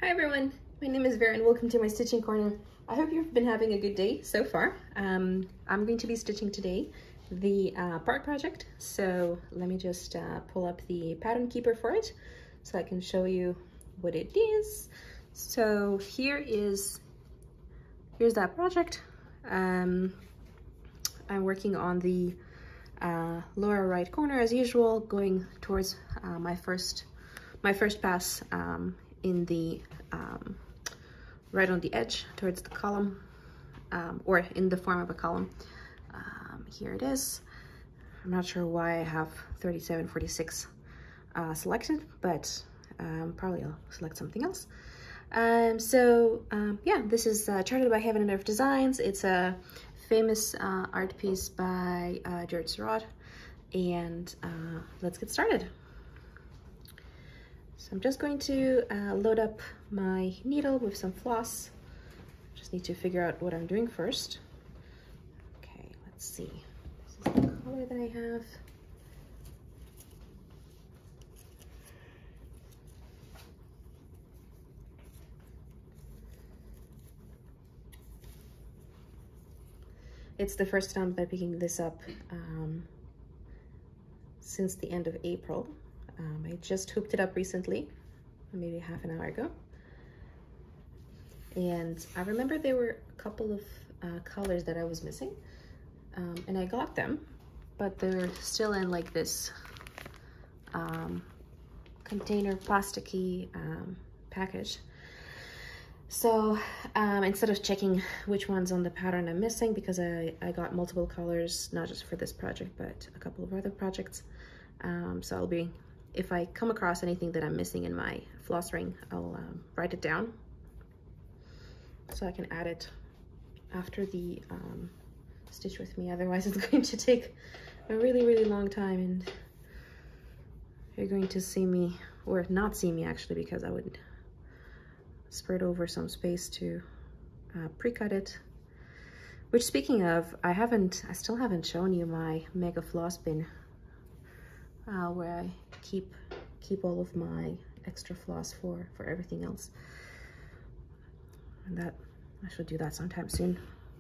Hi everyone, my name is Vera and welcome to my stitching corner. I hope you've been having a good day so far. I'm going to be stitching today the park project. So let me just pull up the pattern keeper for it so I can show you what it is. So here's that project. I'm working on the lower right corner as usual, going towards my first pass in the right on the edge towards the column, or in the form of a column. Here it is. I'm not sure why I have 3746 selected, but probably I'll select something else. Yeah, this is charted by Heaven and Earth Designs. It's a famous art piece by George Seurat, and let's get started. So I'm just going to load up my needle with some floss. Just need to figure out what I'm doing first. Okay, let's see. This is the color that I have. It's the first time that I'm picking this up since the end of April. I just hooked it up recently, maybe half an hour ago. And I remember there were a couple of colors that I was missing, and I got them, but they're still in like this container plasticky package. So instead of checking which ones on the pattern I'm missing, because I got multiple colors, not just for this project, but a couple of other projects. So I'll be, if I come across anything that I'm missing in my floss ring, I'll write it down so I can add it after the stitch with me. Otherwise it's going to take a really long time, and you're going to see me, or not see me actually, because I would spread over some space to pre-cut it. Which, speaking of, I still haven't shown you my mega floss bin, where I keep all of my extra floss for everything else. And that I should do that sometime soon.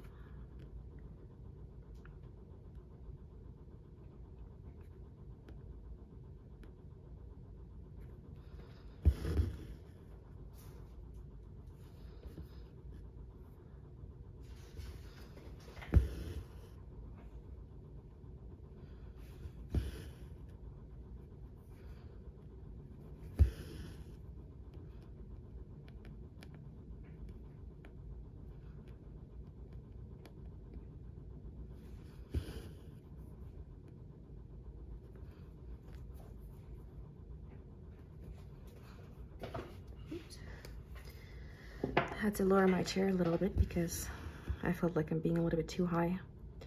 I had to lower my chair a little bit because I felt like I'm being a little bit too high.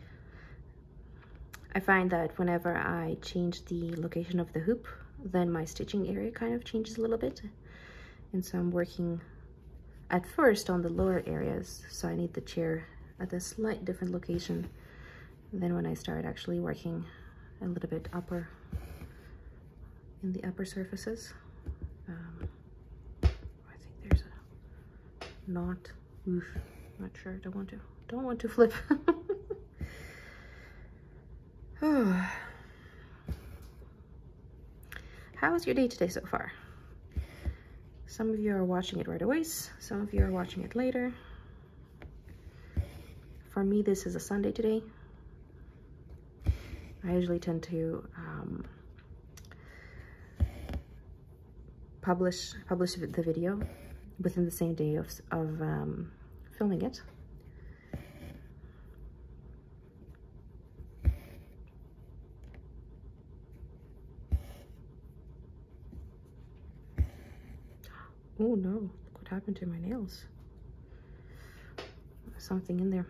I find that whenever I change the location of the hoop, then my stitching area kind of changes a little bit. And so I'm working at first on the lower areas, so I need the chair at a slight different location than when I start actually working a little bit upper, in the upper surfaces. I think there's a knot. Oof, not sure. Don't want to flip. How was your day today so far? Some of you are watching it right away, some of you are watching it later. For me, this is a Sunday today. I usually tend to publish the video within the same day of filming it. Oh no, look what happened to my nails. There's something in there.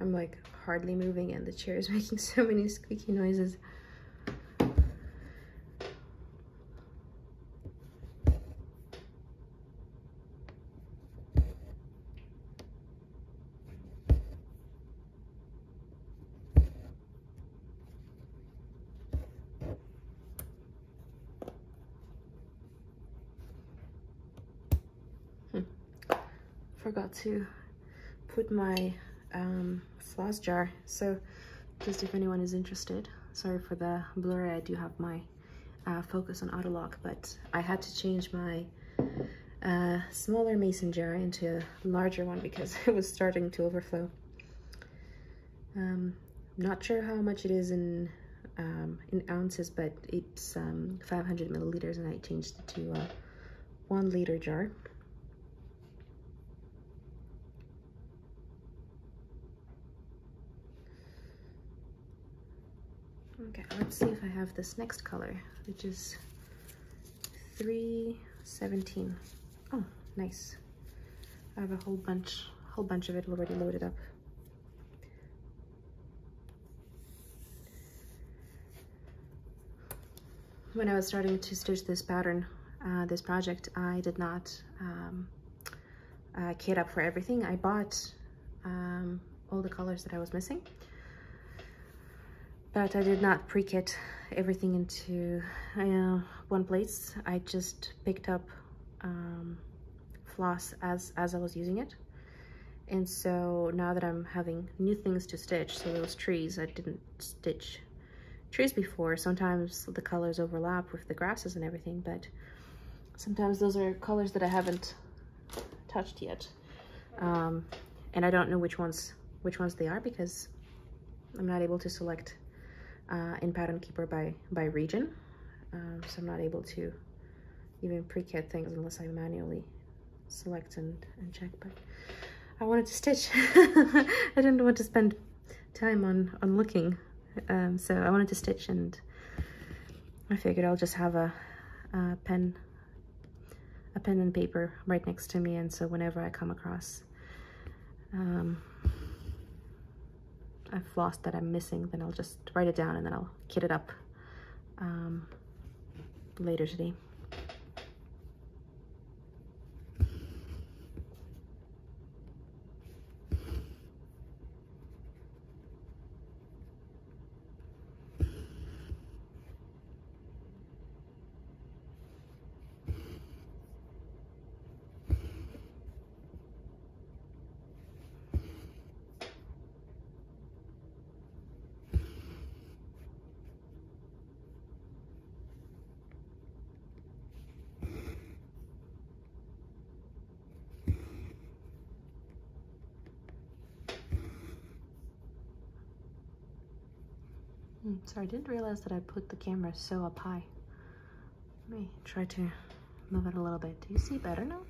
I'm like hardly moving and the chair is making so many squeaky noises. Forgot to put my floss jar, so just if anyone is interested, sorry for the blur, I do have my focus on auto lock, but I had to change my smaller mason jar into a larger one because it was starting to overflow. Not sure how much it is in ounces, but it's 500 milliliters, and I changed it to a 1 liter jar. Okay, let's see if I have this next color, which is 317. Oh, nice. I have a whole bunch of it already loaded up. When I was starting to stitch this pattern, this project, I did not kit up for everything. I bought all the colors that I was missing, but I did not pre-kit everything into one place. I just picked up floss as I was using it. And so now that I'm having new things to stitch, so those trees, I didn't stitch trees before. Sometimes the colors overlap with the grasses and everything, but sometimes those are colors that I haven't touched yet. And I don't know which ones they are because I'm not able to select in Pattern Keeper by region, so I'm not able to even pre-kit things unless I manually select and check. But I wanted to stitch. I didn't want to spend time on looking, so I wanted to stitch, and I figured I'll just have a pen and paper right next to me, and so whenever I come across a floss that I'm missing, then I'll just write it down and then I'll kit it up later today. Sorry, I didn't realize that I put the camera so up high. Let me try to move it a little bit. Do you see better now?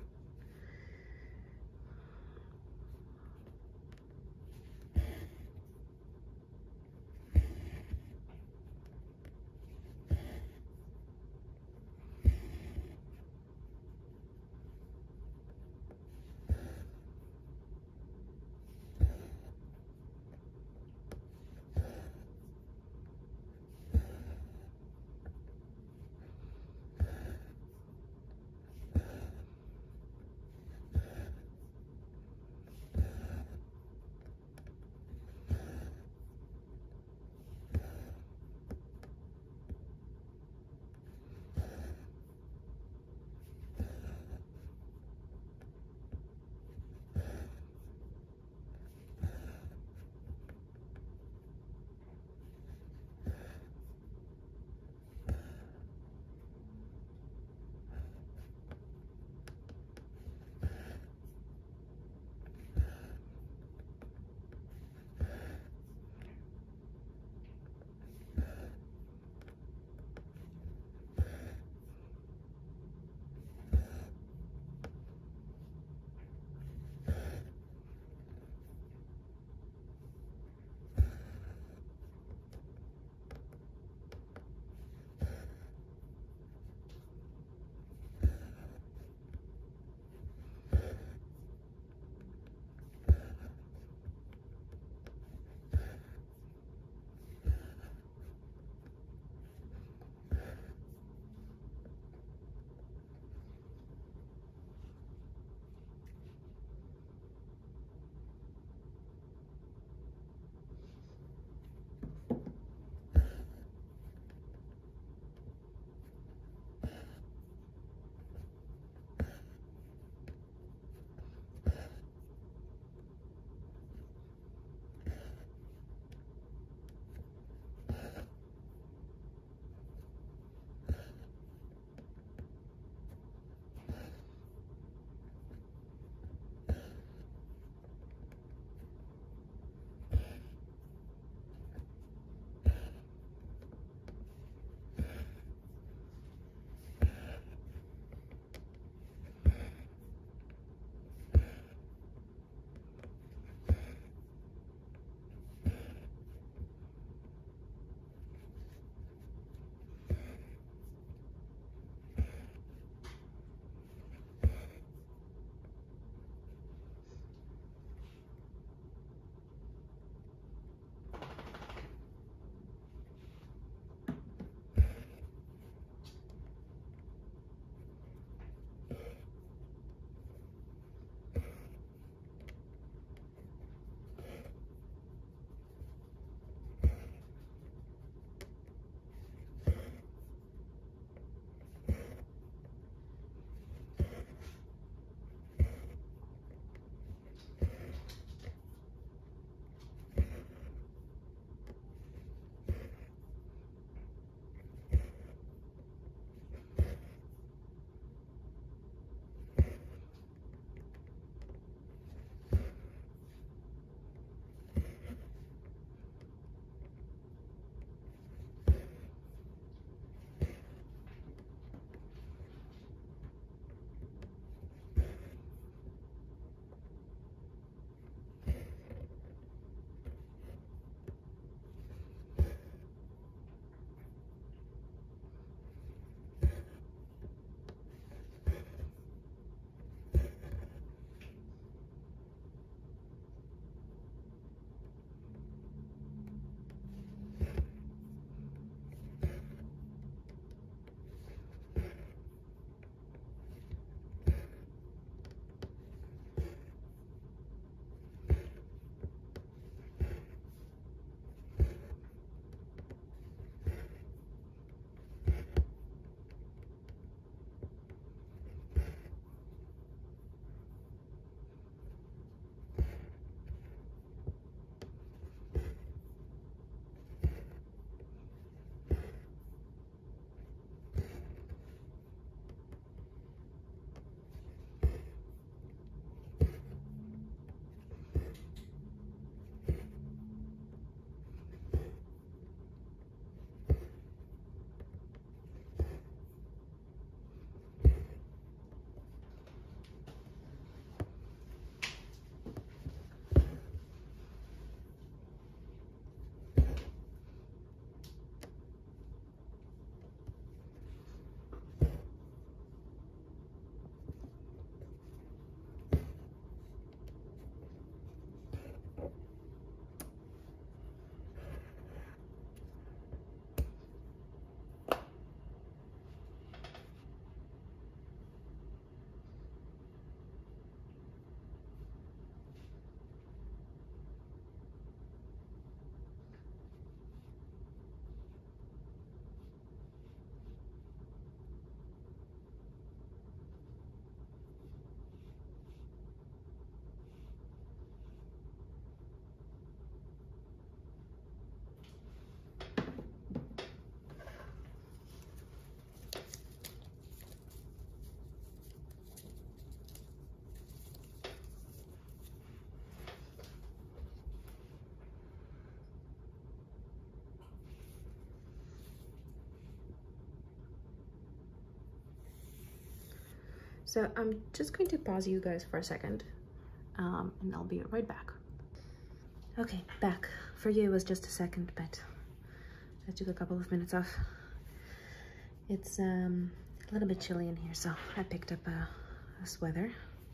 So I'm just going to pause you guys for a second, and I'll be right back. Okay, back. For you it was just a second, but I took a couple of minutes off. It's a little bit chilly in here, so I picked up a sweater.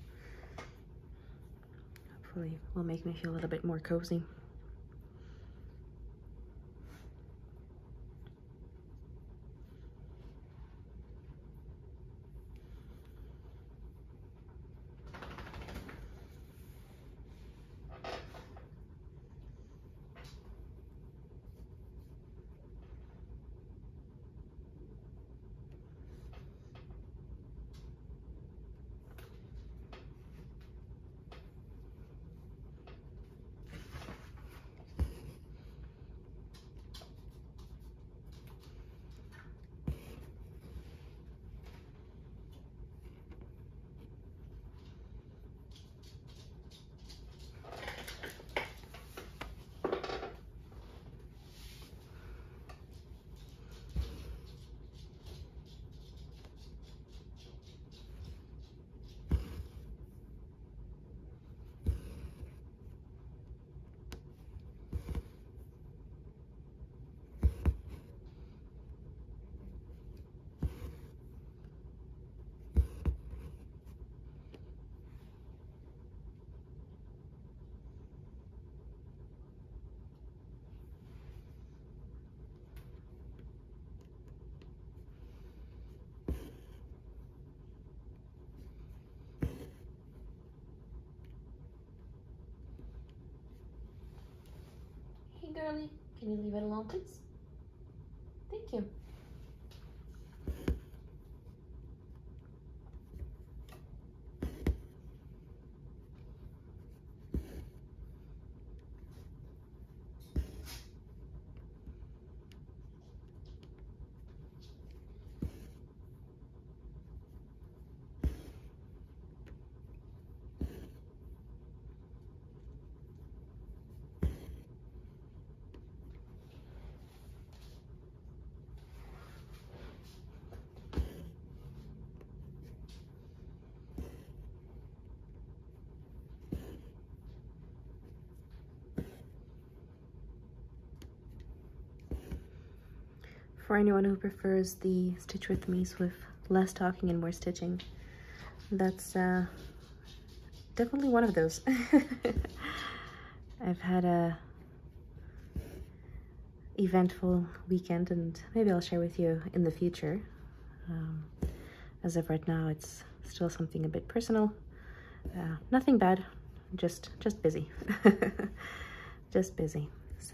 Hopefully will make me feel a little bit more cozy. Hey girlie, can you leave it alone, please? Thank you. For anyone who prefers the Stitch With Me's with less talking and more stitching, that's definitely one of those. I've had a eventful weekend, and maybe I'll share with you in the future. As of right now, it's still something a bit personal. Nothing bad, just busy. Just busy. So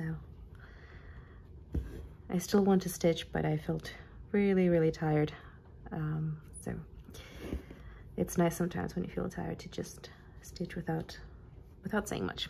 I still want to stitch, but I felt really tired. So it's nice sometimes when you feel tired to just stitch without saying much.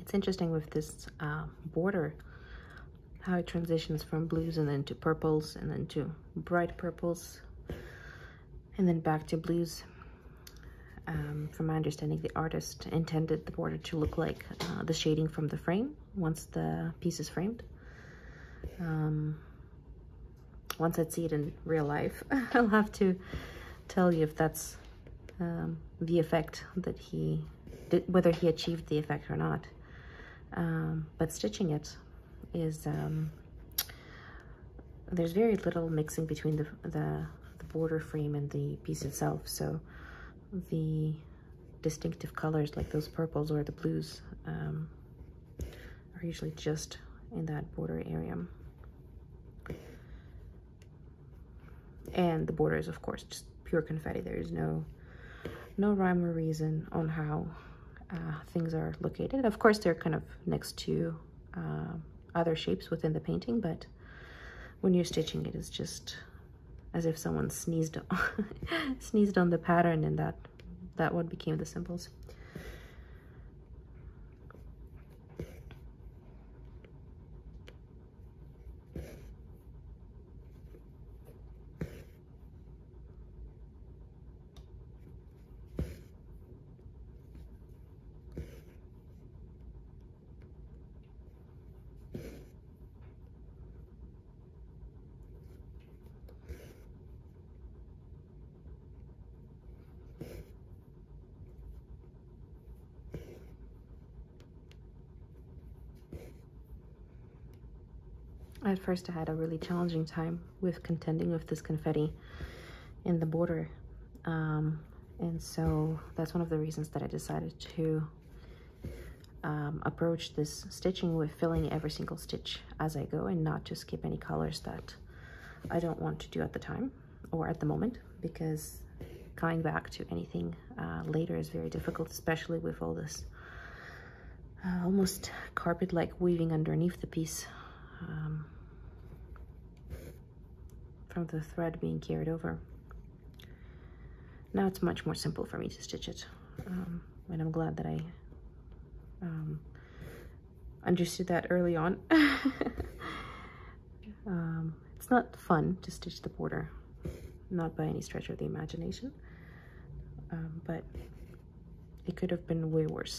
It's interesting with this border, how it transitions from blues and then to purples and then to bright purples and then back to blues. From my understanding, the artist intended the border to look like the shading from the frame once the piece is framed. Once I'd see it in real life, I'll have to tell you if that's the effect that he did, whether he achieved the effect or not. But stitching it is, there's very little mixing between the border frame and the piece itself, so the distinctive colors like those purples or the blues are usually just in that border area. And the border is, of course, just pure confetti. There is no rhyme or reason on how things are located. Of course, they're kind of next to other shapes within the painting, but when you're stitching it, it's just as if someone sneezed sneezed on the pattern, and that what became the symbols. At first, I had a really challenging time with contending with this confetti in the border. And so that's one of the reasons that I decided to approach this stitching with filling every single stitch as I go and not to skip any colors that I don't want to do at the time or at the moment, because coming back to anything later is very difficult, especially with all this almost carpet-like weaving underneath the piece. From the thread being carried over. Now it's much more simple for me to stitch it, and I'm glad that I understood that early on. It's not fun to stitch the border, not by any stretch of the imagination, but it could have been way worse.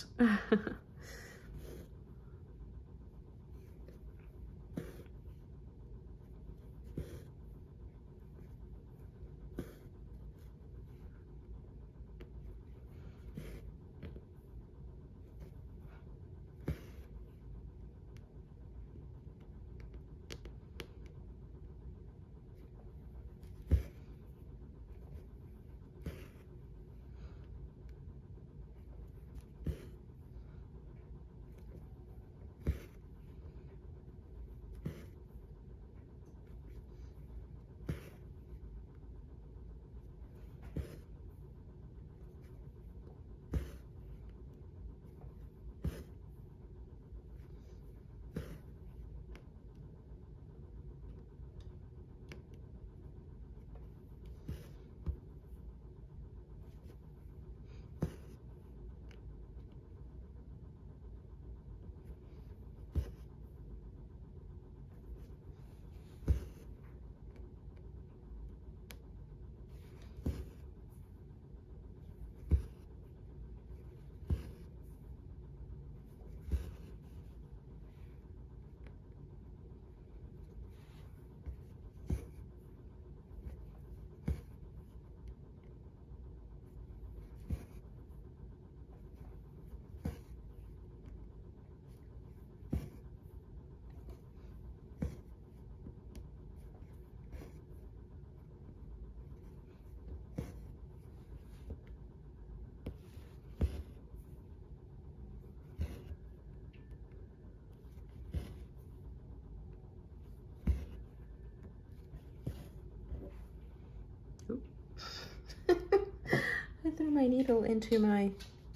I threw my needle into my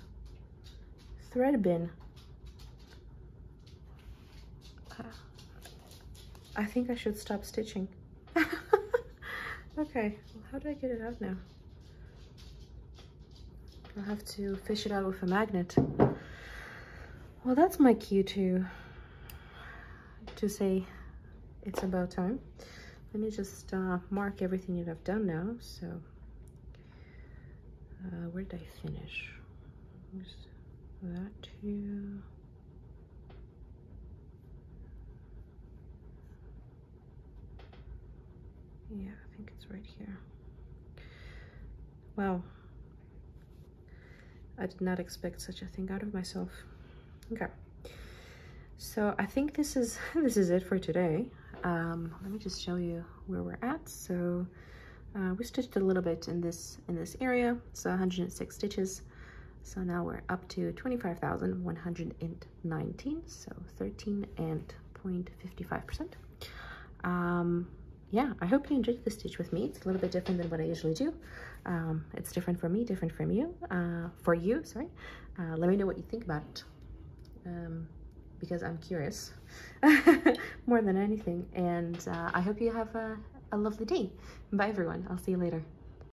thread bin. I think I should stop stitching. Okay, well, how do I get it out now? I'll have to fish it out with a magnet. Well, that's my cue to say it's about time. Let me just mark everything that I've done now. So where did I finish? Just that too. Yeah, I think it's right here. Wow. I did not expect such a thing out of myself. Okay. So I think this is it for today. Let me just show you where we're at. So we stitched a little bit in this area, so 106 stitches. So now we're up to 25,119, so 13.55%. Yeah, I hope you enjoyed this stitch with me. It's a little bit different than what I usually do. It's different for me, different from you, sorry. Let me know what you think about it, because I'm curious more than anything. And I hope you have a lovely day. Bye everyone, I'll see you later.